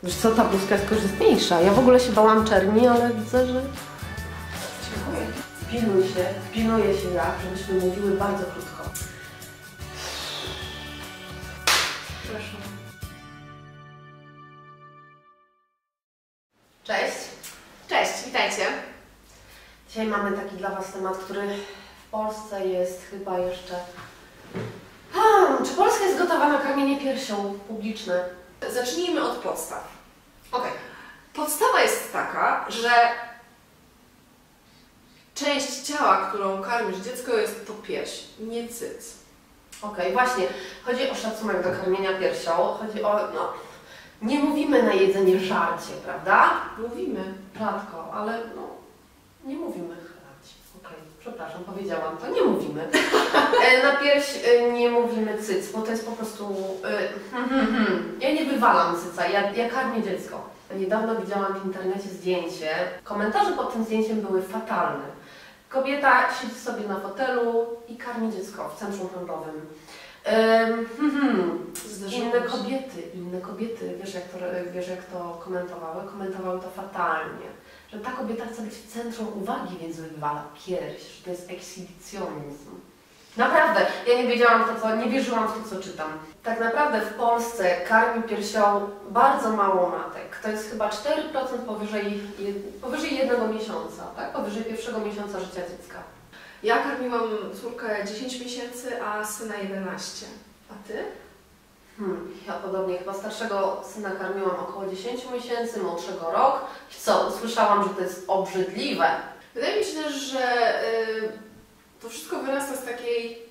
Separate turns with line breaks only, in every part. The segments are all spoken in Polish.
Wiesz co, ta bluzka jest korzystniejsza. Ja w ogóle się bałam czerni, ale widzę, że... Pilnuję się ja, żebyśmy mówiły bardzo krótko.
Proszę.
Cześć.
Cześć, witajcie.
Dzisiaj mamy taki dla Was temat, który w Polsce jest chyba jeszcze... Czy Polska jest gotowa na karmienie piersią publiczne?
Zacznijmy od podstaw. Ok. Podstawa jest taka, że część ciała, którą karmisz dziecko, jest to pierś, nie cyc.
Okej, właśnie. Chodzi o szacunek do karmienia piersią. Chodzi o... nie mówimy na jedzenie żarcie, prawda?
Mówimy.
Rzadko, ale nie mówimy żarcie. Okej, przepraszam, powiedziałam to. Nie mówimy. Na pierś nie mówimy cyc, bo to jest po prostu... Ja nie wywalam cyca, ja karmię dziecko. Niedawno widziałam w internecie zdjęcie. Komentarze pod tym zdjęciem były fatalne. Kobieta siedzi sobie na fotelu i karmi dziecko w centrum handlowym. Inne kobiety, wiesz jak to komentowały to fatalnie. Że ta kobieta chce być w centrum uwagi, więc wywala pierś, że to jest ekshibicjonizm. Naprawdę, ja nie wierzyłam w to, co czytam. Tak naprawdę w Polsce karmi piersią bardzo mało matek. To jest chyba 4% powyżej 1 miesiąca, tak? Powyżej pierwszego miesiąca życia dziecka.
Ja karmiłam córkę 10 miesięcy, a syna 11. A ty?
Ja podobnie, chyba starszego syna karmiłam około 10 miesięcy, młodszego rok. I co? Usłyszałam, że to jest obrzydliwe.
Wydaje mi się też, że to wszystko wyrasta z takiej...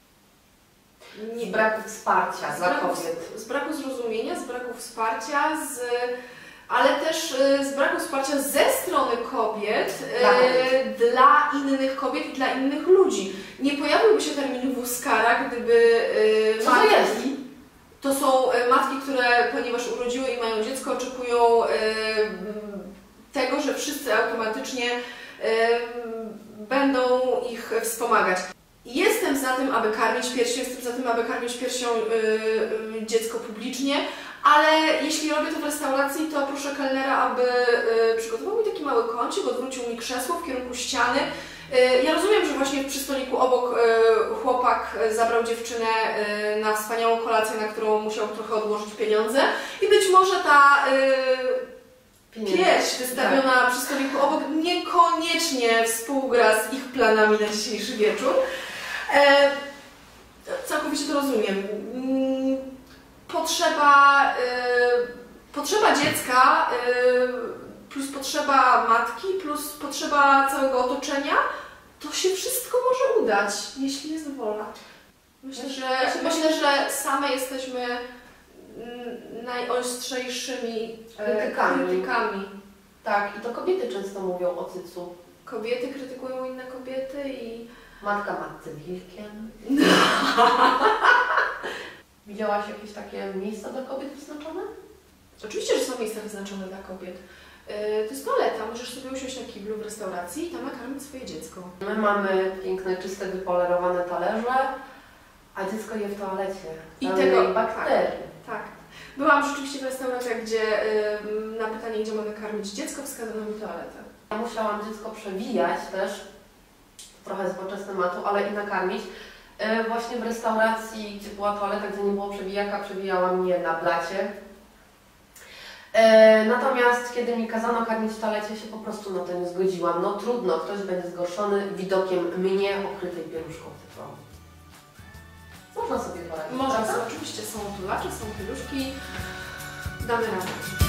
Z braku wsparcia dla kobiet.
Z braku zrozumienia, z braku wsparcia, ale też z braku wsparcia ze strony kobiet dla innych kobiet i dla innych ludzi. Nie pojawiłby się termin wózkara, gdyby to są matki, które ponieważ urodziły i mają dziecko, oczekują tego, że wszyscy automatycznie będą ich wspomagać. Jestem za tym, aby karmić piersią, jestem za tym, aby karmić piersią dziecko publicznie, ale jeśli robię to w restauracji, to proszę kelnera, aby przygotował mi taki mały kącik, odwrócił mi krzesło w kierunku ściany. Ja rozumiem, że właśnie przy stoliku obok chłopak zabrał dziewczynę na wspaniałą kolację, na którą musiał trochę odłożyć pieniądze i być może ta pierś wystawiona przy stoliku obok niekoniecznie współgra z ich planami na dzisiejszy wieczór. Całkowicie to rozumiem. Potrzeba dziecka plus potrzeba matki plus potrzeba całego otoczenia, to się wszystko może udać, jeśli jest wola. Myślę, że same jesteśmy najostrzejszymi krytykami.
Tak, i to kobiety często mówią o cycu.
Kobiety krytykują inne kobiety i...
Matka matce wilkiem. Widziałaś jakieś takie miejsca dla kobiet wyznaczone?
Oczywiście, że są miejsca wyznaczone dla kobiet. To jest toaleta, możesz sobie usiąść na kiblu w restauracji i tam nakarmić swoje dziecko.
My mamy piękne, czyste, wypolerowane talerze, a dziecko je w toalecie.
I tego
bakterii.
Tak. Byłam rzeczywiście w restauracjach, gdzie na pytanie, gdzie mogę karmić dziecko, wskazano mi toaletę.
Ja musiałam dziecko przewijać też, trochę zboczę z tematu, ale i nakarmić. Właśnie w restauracji, gdzie była toaleta, gdzie nie było przewijaka, przewijałam je na blacie. Natomiast kiedy mi kazano karmić w toalecie, się po prostu na to nie zgodziłam. No trudno, ktoś będzie zgorszony widokiem mnie okrytej pieluszką cyfrową. Można sobie poradzić.
Można, oczywiście są tulacze, są pieluszki, damy radę.